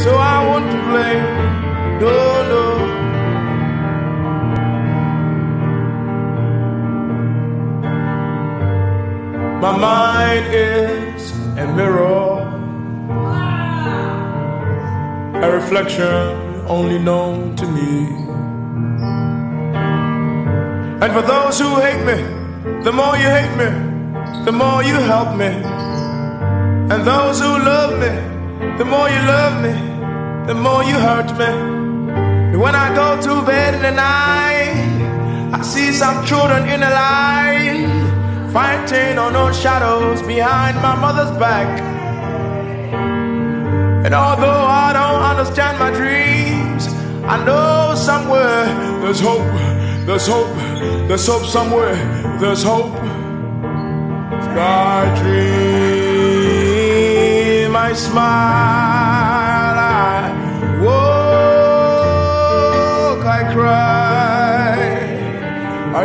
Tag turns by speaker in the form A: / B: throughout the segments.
A: so I won't complain. No, no. My mind is a mirror, a reflection only known to me. And for those who hate me, the more you hate me, the more you help me. And those who love me, the more you love me, the more you hurt me. And when I go to bed in the night, I see some children in a line, fighting on those shadows behind my mother's back. And although I don't understand my dreams, I know somewhere there's hope, there's hope, there's hope somewhere, there's hope. I dream, I smile, I walk, I cry, I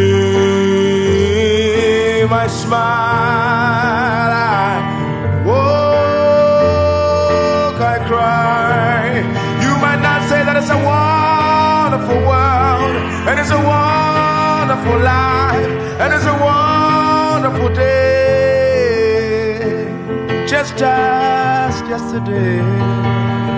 A: dream, I smile, I walk, I cry. You might not say that it's a wonderful world, and it's a wonderful life, and it's a wonderful day, just as yesterday.